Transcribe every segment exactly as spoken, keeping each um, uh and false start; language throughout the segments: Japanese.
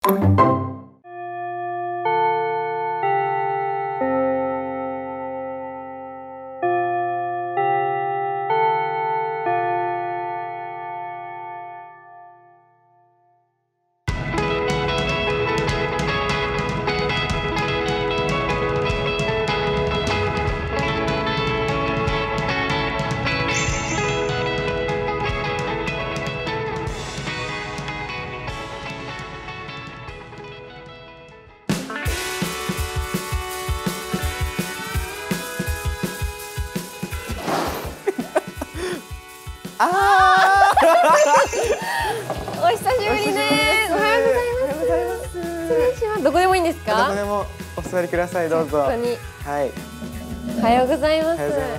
あお久しぶりです。おはようございます。失礼します。どこでもいいんですか？ どこでもお座りください。どうぞ。 ここに。 はい。 おはようございます。 おはようございます。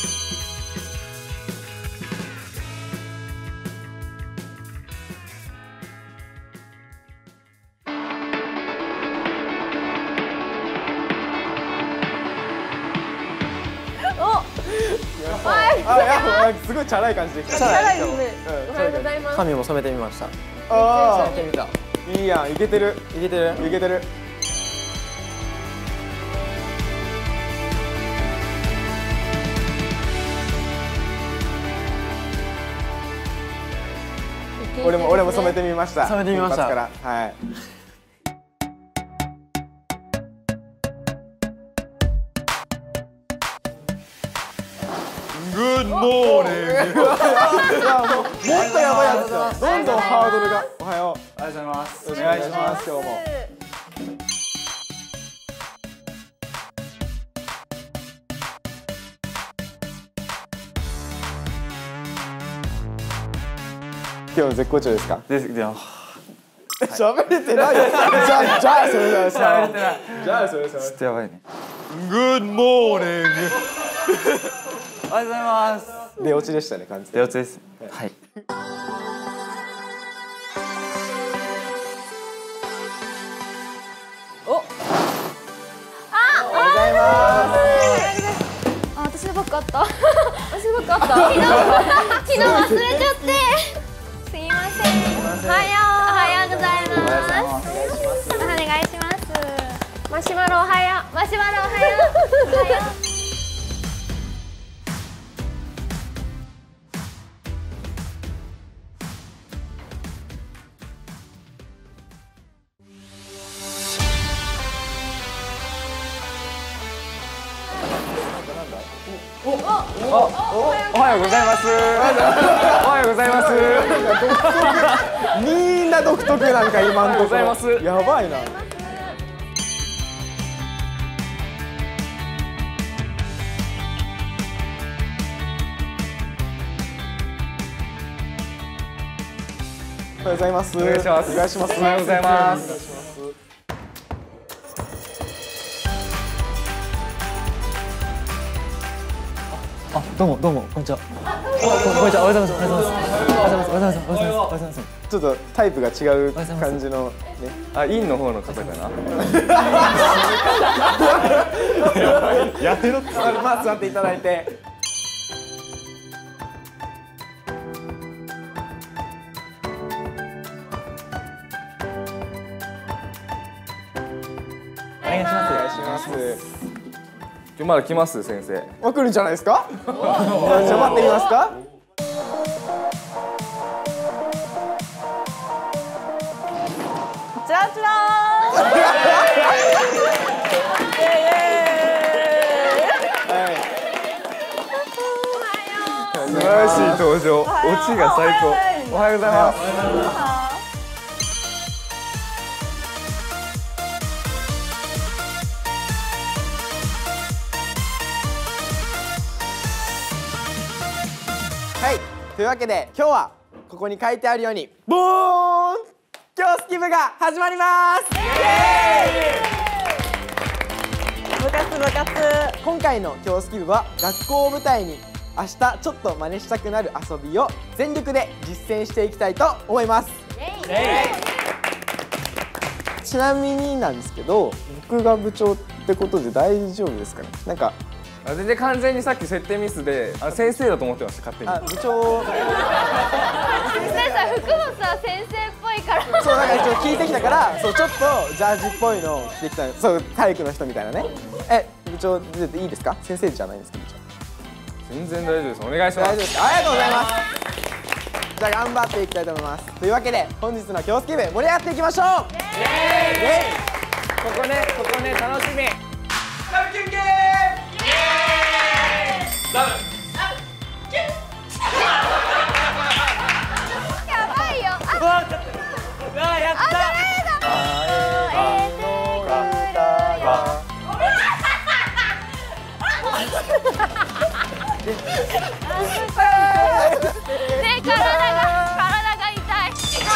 あ、いや、すごいチャラい感じできた。 チャラいですね。おはようございます。 髪も染めてみました。 ああ、 染めてみた。 いいやん、いけてる。 いけてる。 いけてる。俺も俺も染めてみました。 染めてみました。 金髪から、はい。 グッドモーニング。 いやもうもっとやばいやつだ。どんどんハードルが。おはよう。 ありがとうございます。 お願いします。今日も。今日絶好調ですか？ です。でも喋れてないよ。じゃあじゃあそれだよ。 喋れてない。 じゃあそれそれ。 ちょっとやばいね。グッドモーニング。おはようございます。 出落ちでしたね、完全に。 出落ちです。はい。 お。あ、 おはようございます。 あ、私のバッグあった。私のバッグあった。昨日昨日忘れちゃって。すいません。おはよう。おはようございます。お願いします。マシュマロおはよう。マシュマロおはよう。おはよう。 おはようございます。おはようございます。 みんな独特なんか今のところ。やばいな。おはようございます。 お願いします。 お願いします。 おはようございます。 あ、どうもどうもこんにちは。こんにちは。おはようございます。おはようございます。おはようございます。おはようございます。おはようございます。おはようございます。 ちょっとタイプが違う感じのね。 あ、インの方の方かな。やめろって。 まあ座っていただいて。 お願いします。 お願いします。 今日まだ来ます先生。 まあ来るんじゃないですか。じゃあ待ってみますか。 チラチラ素晴らしい登場。オチが最高。おはようございます。 はい、というわけで今日はここに書いてあるようにボーン今日スキ部が始まります。部活部活。今回の今日スキ部は学校を舞台に明日ちょっと真似したくなる遊びを全力で実践していきたいと思います。ちなみになんですけど、僕が部長ってことで大丈夫ですかね。なんかあ、全然完全にさっき設定ミスで、あ、先生だと思ってました勝手に。 あ、部長先生さ、服もさ先生っぽいから。 そうだから一応聞いてきたから、そうちょっとジャージっぽいのを着てきた、そう体育の人みたいなね。え部長でいいですか？先生じゃないんですけど。 全然大丈夫です。お願いします。 大丈夫です。ありがとうございます。じゃあ頑張っていきたいと思います。というわけで本日の京スキ部盛り上がっていきましょう。イエーイ。 ここね、ここね、楽しみ。 ラブキュンキュン。 ラブ。 やばいよ。あ、 うわ、ちょっと。うわ、やった。 あ、えーとね、体が体が痛い。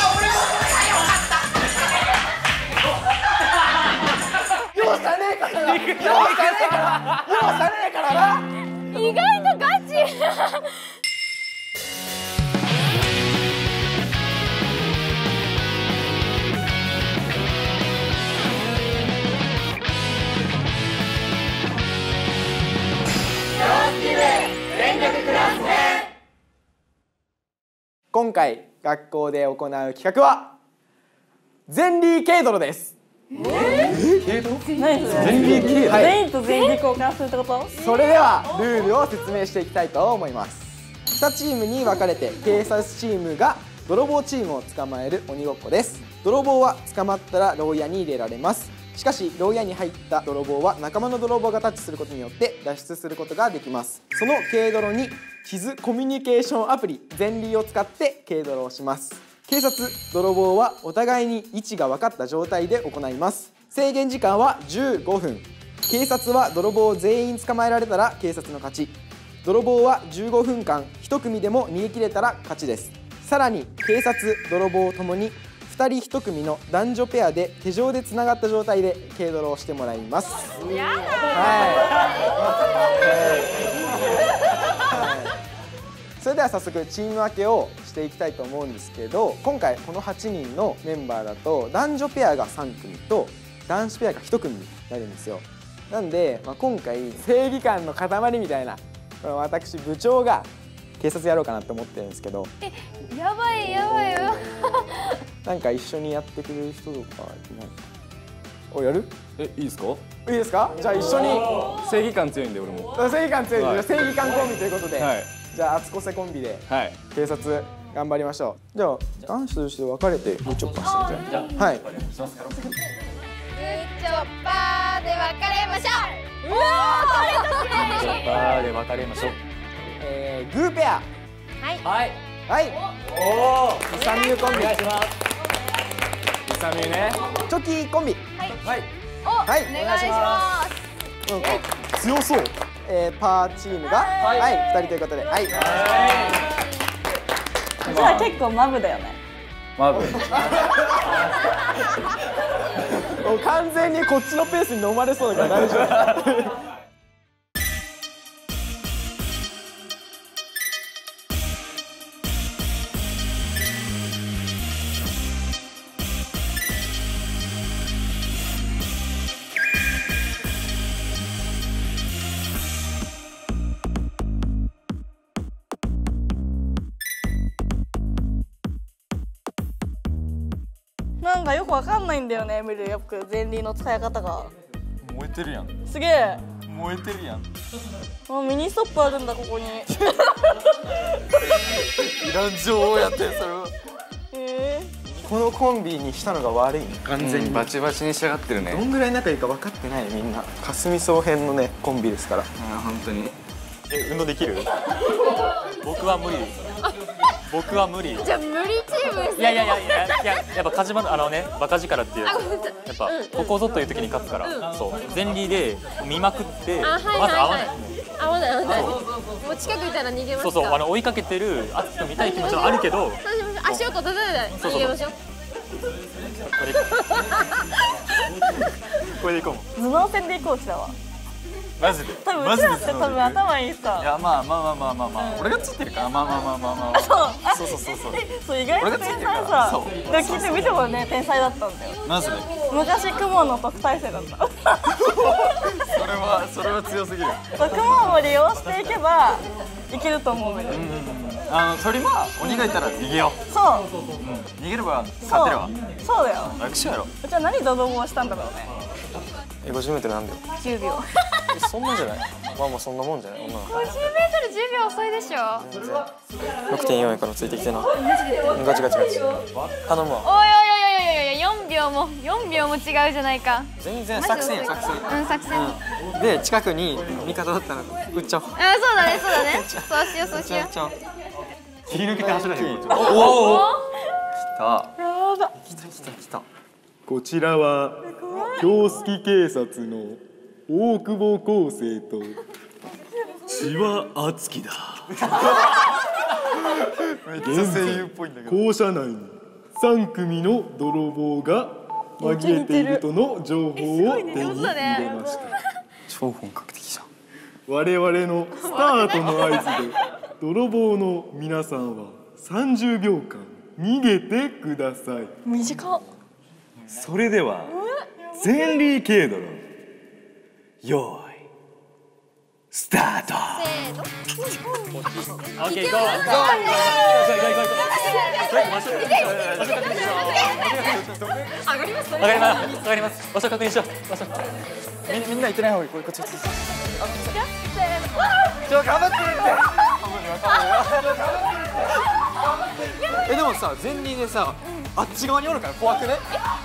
容赦ねえからな。容赦ねえから。容赦ねえからな。 意外とガチ。 今回学校で行う企画はゼンリー軽泥です。 何それ？ ゼンリー軽泥。 はい、 全員と全員で交換するってこと？ それではルールを説明していきたいと思います。にチームに分かれて警察チームが泥棒チームを捕まえる鬼ごっこです。泥棒は捕まったら牢屋に入れられます。しかし牢屋に入った泥棒は仲間の泥棒がタッチすることによって脱出することができます。その軽泥に地図コミュニケーションアプリゼンリーを使って軽泥をします。警察、泥棒はお互いに位置が分かった状態で行います。制限時間はじゅうごふん。警察は泥棒を全員捕まえられたら警察の勝ち。泥棒はじゅうごふんかんいち組でも逃げ切れたら勝ちです。さらに警察、泥棒ともにふたりいち組の男女ペアで手錠でつながった状態で軽泥をしてもらいます。 やだ。 はいそれでは早速チーム分けをしていきたいと思うんですけど、今回このはちにんのメンバーだと男女ペアがさん組と男子ペアがいち組になるんですよ。なんで、まあ、今回正義感の塊みたいなこの私部長が警察やろうかなと思ってるんですけど、 え、やばいやばいよ。 なんか一緒にやってくれる人とかいない？お、やる？ え、いいですか？ いいですか？じゃあ一緒に。 正義感強いんで俺も。 正義感強いんで、 はい、 正義感コンビということで、 はい、 じゃああつこせコンビで警察頑張りましょう。じゃあ男子として分かれてグッチョッパーしてみたいな。はい。グッチョッパーで分かれましょう。うわー、 グッチョッパーで分かれましょう。 えー、グーペア。 はいはいはい。 おお、 イサミューコンビ。 お願いします。イサミューね。 チョキコンビ。 はい。お、 はい、 お願いします。 なんか強そう。えー、パーチームがはいふたりということで、はい。 じゃあ結構マブだよね。 マブ。 もう完全にこっちのペースに飲まれそうだから大丈夫。 なんかよくわかんないんだよね、見るよくゼンリーの使い方が。 燃えてるやん。 すげえ。 燃えてるやん。 あ、ミニストップあるんだここに。 いらん情報やってそれは。 えこのコンビにしたのが悪いね。 完全にバチバチに仕上がってるね。 どんぐらい仲いいか分かってないみんな。霞総編のねコンビですから。 ああ、本当に。 え、運動できる？ 僕は無理です。僕は無理。 じゃあ無理チームです。 いやいやいやいやいや、やっぱカジマのあのねバカ力っていうやっぱここぞという時に勝つから、そう前リーで見まくってまず合わない。 合わない合わない。もう近くいたら逃げますか。 そうそう、あの追いかけてるあつきを見たい気持ちはあるけど、 足音立てないで逃げましょう。 これでいこう。 頭脳戦でいこうちらは。 マジで多分うちらって多分頭いいさ。いやまあまあまあまあまあまあ俺がついてるからまあまあまあまあまあ。そうそうそうそう。そう意外と天才さ。でも聞いてみてもね天才だったんだよ。マジで。昔雲の特待生だった。それはそれは強すぎる。雲を利用していけばいけると思う。あの鳥は鬼がいたら逃げよう。そう。逃げれば勝てるわ。そうだよ。楽勝やろ。じゃあ何泥棒したんだろうね。 え、ごじゅうメートル何秒？ じゅうびょう。 そんなんじゃない？まあまあそんなもんじゃない？女の子。 ごじゅうメートルじゅうびょう遅いでしょ。 全然。ろくてんよん やからついてきてな。ガチガチガチ。頼むわ。 おいおいおいおいおい、よんびょうもよんびょうも違うじゃないか。 全然作戦や作戦。 うん、作戦。 で近くに味方だったら撃っちゃおう。 あ、そうだねそうだね。そうしようそうしよう。 切り抜けて走らへん。おお。 来た。やば。 来た来た来た。 こちらは京隙警察の大久保康生と千葉敦樹だ。現在校舎内にさんくみの泥棒が紛れているとの情報を手に入れました。 超本格的じゃん。 我々のスタートの合図で泥棒の皆さんはさんじゅうびょうかん逃げてください。 短っ。 それではゼンリー系泥用意スタート。 せーの。 オッケー、ゴーゴーゴーゴーゴーゴーゴー。上がります上がります上がります。場所確認しよう。場所。 みみんな行ってない方がいい。これこっちこっち。 せーの。 ちょ頑張ってって。えでもさ前輪でさあっち側におるから怖くね。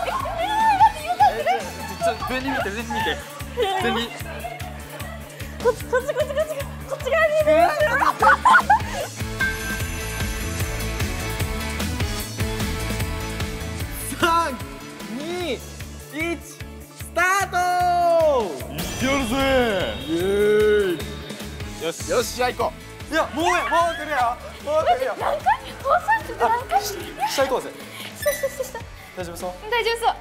前輪見て前輪見て前輪。 こっちこっちこっちこっちこっち側にいる。 さん、に、いち、スタート。 いってやるぜ。イエーイ。 よしよしじゃあ行こう。いやもうやもう来るよもう来るよ。 何回？放送局何回？ 下行こうぜ。 したしたしたした。 大丈夫そう？ 大丈夫そう。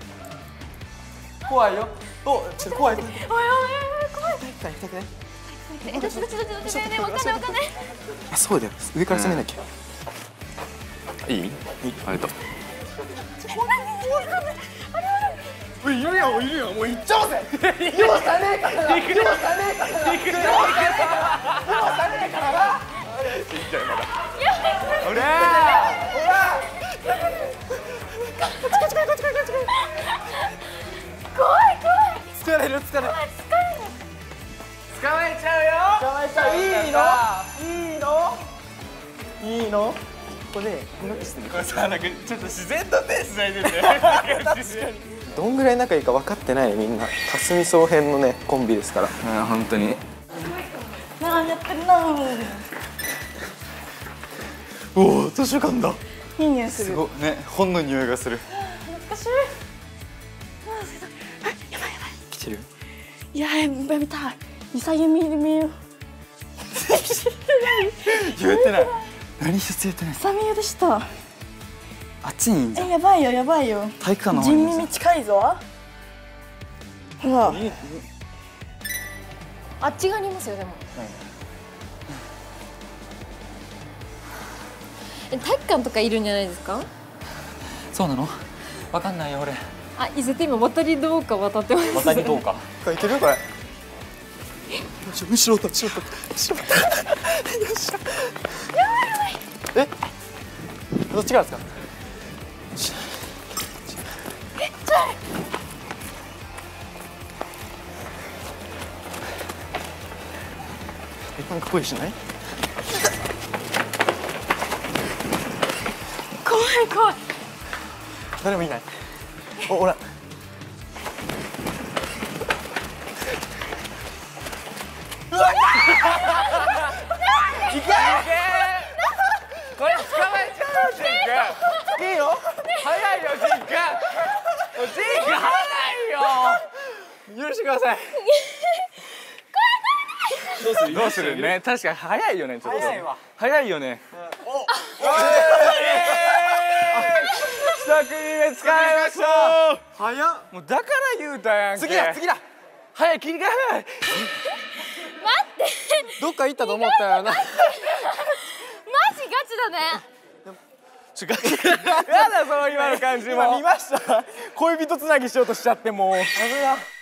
怖いよ。おちょっと怖い。 おいおいおい怖い。 痛い痛くない？ えどっちどっちどっちどっちねねわかんないわかんない。 あそうだよ上から攻めなきゃ。 いい？いい。ありがとう。 いるよいるよもう行っちゃおうぜ。容赦ねえからな。容赦ねえからな。容赦ねえからな。 ほら。 怖い怖い。 疲れる疲れる。 捕まえちゃうよ。 捕まえちゃう。いいのいいのいいのこれね動きしてる。 これさなんかちょっと自然とペースないでね。 どんぐらい仲いいか分かってないねみんな。霞総編のねコンビですから。 あ本当に。 何やってんの。 おお図書館だ。 いい匂いする。 すごいね本の匂いがする。 懐かしい。 来てる。 いややめたい。潔み見よう。 言ってない。何一つ言ってない。 サミユでした。 あっちにいいんじゃん。 えやばいよやばいよ。 体育館の方にいるんじゃん。 人耳近いぞ。ほら。あっち側にいますよでも。え体育館とかいるんじゃないですか。 そうなの？わかんないよ俺。 あ、いぜて今渡りどうか渡ってます。 渡りどうか。 これいけるこれ。後ろと後ろと後ろと。よっしゃ。やばいやばい。え？どっちからですか？ え、ちょい。 え、なんか声しない？ 怖い怖い。 誰もいない。お、ほら。うわ！いけ！ これ捕まえちゃうジン君。 いいよ。 早いよジン君。ジン君早いよ。 許してください。 どうする？どうするね。確かに早いよねちょっと。 早いわ。 早いよね。お。一組目使いました。 早っ。 もうだから言うたやんけ。 次だ次だ。 早く切り替え。 待ってどっか行ったと思ったよな。 マジガチだね。 ちょガチ。やだその今の感じ。今見ました。恋人つなぎしようとしちゃってもう。